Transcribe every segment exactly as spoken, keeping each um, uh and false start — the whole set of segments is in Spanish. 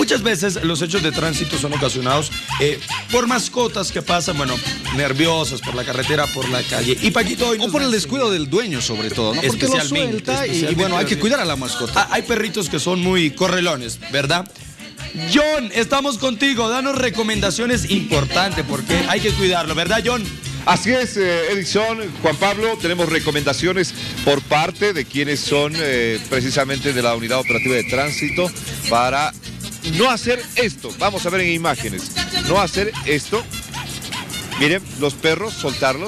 muchas veces los hechos de tránsito son ocasionados eh, por mascotas que pasan, bueno, nerviosas por la carretera, por la calle. Y Paquito hoy o por el descuido del dueño, sobre todo, ¿no? Porque lo suelta y, y bueno, hay que cuidar a la mascota. Ah, hay perritos que son muy correlones, ¿verdad? John, estamos contigo. Danos recomendaciones importantes porque hay que cuidarlo, ¿verdad, John? Así es, eh, Edison, Juan Pablo, tenemos recomendaciones por parte de quienes son eh, precisamente de la Unidad Operativa de Tránsito para no hacer esto. Vamos a ver en imágenes. No hacer esto. Miren, los perros, soltarlos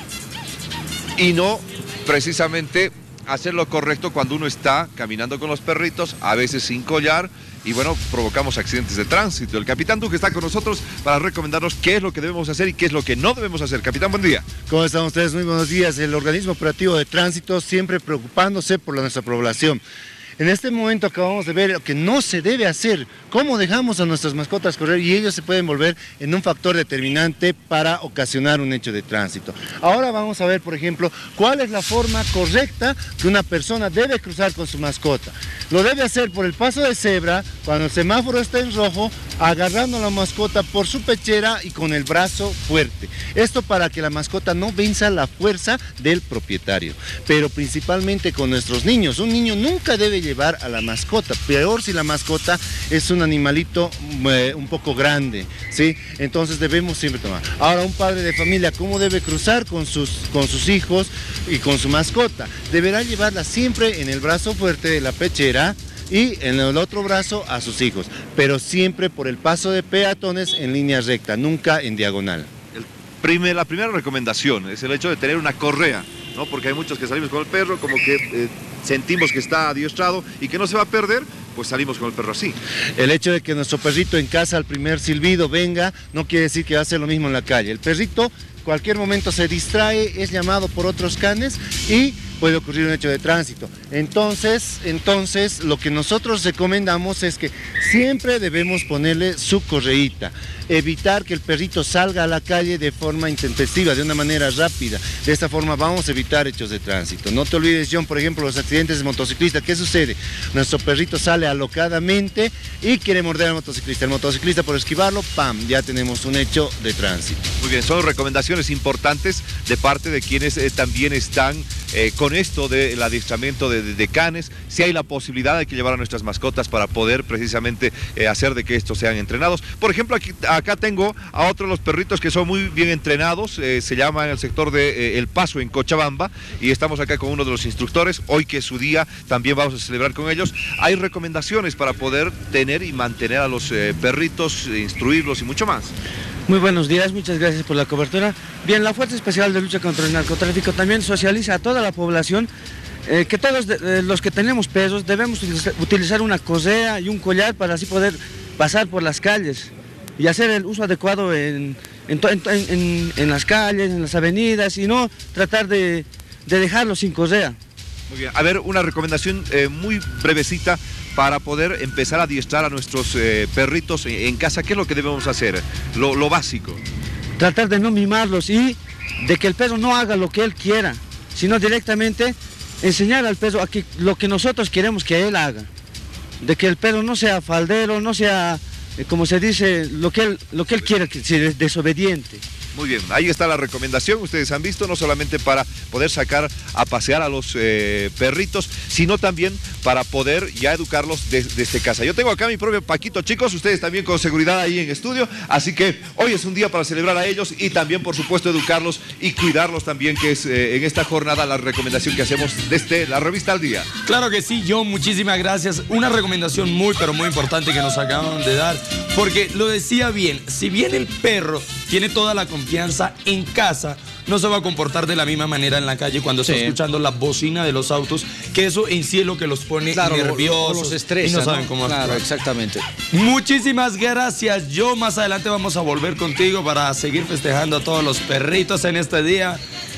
y no precisamente hacer lo correcto cuando uno está caminando con los perritos, a veces sin collar, y bueno, provocamos accidentes de tránsito. El capitán Duque está con nosotros para recomendarnos qué es lo que debemos hacer y qué es lo que no debemos hacer. Capitán, buen día. ¿Cómo están ustedes? Muy buenos días. El organismo operativo de tránsito siempre preocupándose por la, nuestra población. En este momento acabamos de ver lo que no se debe hacer, cómo dejamos a nuestras mascotas correr y ellos se pueden volver en un factor determinante para ocasionar un hecho de tránsito. Ahora vamos a ver, por ejemplo, cuál es la forma correcta que una persona debe cruzar con su mascota. Lo debe hacer por el paso de cebra, cuando el semáforo está en rojo, agarrando a la mascota por su pechera y con el brazo fuerte. Esto para que la mascota no venza la fuerza del propietario, pero principalmente con nuestros niños. Un niño nunca debe llevar a la mascota, peor si la mascota es un animalito eh, un poco grande, ¿sí? Entonces debemos siempre tomar. Ahora, un padre de familia, ¿cómo debe cruzar con sus, con sus hijos y con su mascota? Deberá llevarla siempre en el brazo fuerte de la pechera y en el otro brazo a sus hijos, pero siempre por el paso de peatones en línea recta, nunca en diagonal. El primer, la primera recomendación es el hecho de tener una correa, ¿no? Porque hay muchos que salimos con el perro, como que eh, sentimos que está adiestrado y que no se va a perder, pues salimos con el perro así. El hecho de que nuestro perrito en casa al primer silbido venga, no quiere decir que va a hacer lo mismo en la calle. El perrito cualquier momento se distrae, es llamado por otros canes y puede ocurrir un hecho de tránsito. Entonces, entonces lo que nosotros recomendamos es que siempre debemos ponerle su correíta, evitar que el perrito salga a la calle de forma intempestiva, de una manera rápida. De esta forma vamos a evitar hechos de tránsito. No te olvides, John, por ejemplo, los accidentes de motociclistas. ¿Qué sucede? Nuestro perrito sale alocadamente y quiere morder al motociclista. El motociclista, por esquivarlo, ¡pam!, ya tenemos un hecho de tránsito. Muy bien, son recomendaciones importantes de parte de quienes eh, también están eh, con esto del adiestramiento de, de, de canes. Si hay la posibilidad, hay que llevar a nuestras mascotas para poder precisamente eh, hacer de que estos sean entrenados. Por ejemplo, aquí, acá tengo a otros de los perritos que son muy bien entrenados, eh, se llama en el sector de eh, El Paso, en Cochabamba, y estamos acá con uno de los instructores. Hoy, que es su día, también vamos a celebrar con ellos. Hay recomendaciones para poder tener y mantener a los eh, perritos, instruirlos y mucho más. Muy buenos días, muchas gracias por la cobertura. Bien, la Fuerza Especial de Lucha contra el Narcotráfico también socializa a toda la población eh, que todos de, los que tenemos perros debemos utilizar, utilizar una correa y un collar para así poder pasar por las calles y hacer el uso adecuado en, en, en, en, en las calles, en las avenidas, y no tratar de, de dejarlo sin correa. Muy bien, a ver, una recomendación eh, muy brevecita para poder empezar a adiestrar a nuestros eh, perritos en, en casa. ¿Qué es lo que debemos hacer? Lo, lo básico. Tratar de no mimarlos y de que el perro no haga lo que él quiera, sino directamente enseñar al perro a que lo que nosotros queremos que él haga. De que el perro no sea faldero, no sea, eh, como se dice, lo que él, lo que él quiera, que sea desobediente. Muy bien, ahí está la recomendación, ustedes han visto, no solamente para poder sacar a pasear a los eh, perritos, sino también para poder ya educarlos desde, desde casa. Yo tengo acá mi propio Paquito, chicos, ustedes también con seguridad ahí en estudio, así que hoy es un día para celebrar a ellos y también, por supuesto, educarlos y cuidarlos también, que es eh, en esta jornada la recomendación que hacemos desde la revista Al Día. Claro que sí, John, muchísimas gracias. Una recomendación muy, pero muy importante que nos acaban de dar, porque lo decía bien, si bien el perro tiene toda la confianza en casa, no se va a comportar de la misma manera en la calle cuando sí. está escuchando la bocina de los autos, que eso en sí es lo que los pone claro, nerviosos, los estresa, y no saben ¿no? cómo claro, actuar. Exactamente. Muchísimas gracias, yo más adelante vamos a volver contigo para seguir festejando a todos los perritos en este día.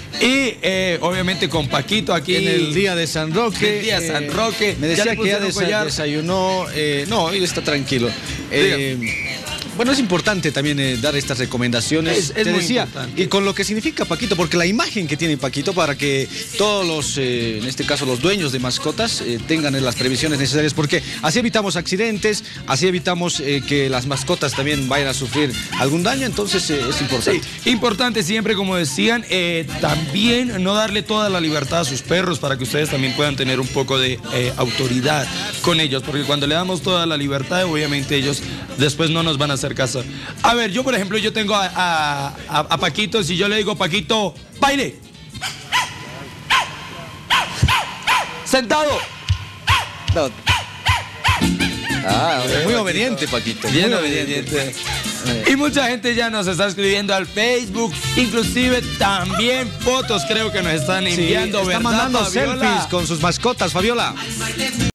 Y eh, obviamente con Paquito aquí en el día de San Roque. El día de San Roque. Eh, me decía ¿Ya que ya desa desayunó. Eh, no, él está tranquilo. Eh, Bueno, es importante también eh, dar estas recomendaciones, es, es te muy decía, importante. Y con lo que significa Paquito, porque la imagen que tiene Paquito para que todos los, eh, en este caso los dueños de mascotas, eh, tengan las previsiones necesarias, porque así evitamos accidentes, así evitamos eh, que las mascotas también vayan a sufrir algún daño, entonces eh, es importante. Sí, importante siempre, como decían, eh, también no darle toda la libertad a sus perros para que ustedes también puedan tener un poco de eh, autoridad con ellos, porque cuando le damos toda la libertad, obviamente ellos después no nos van a hacer caso. A ver, yo por ejemplo, yo tengo a, a, a, a Paquito, si yo le digo, Paquito, baile. Sentado. No. Ah, muy obediente, Paquito. Bien muy obediente. obediente. Y mucha gente ya nos está escribiendo al Facebook, inclusive también fotos creo que nos están enviando, sí, está ¿verdad, mandando Fabiola? selfies con sus mascotas, Fabiola.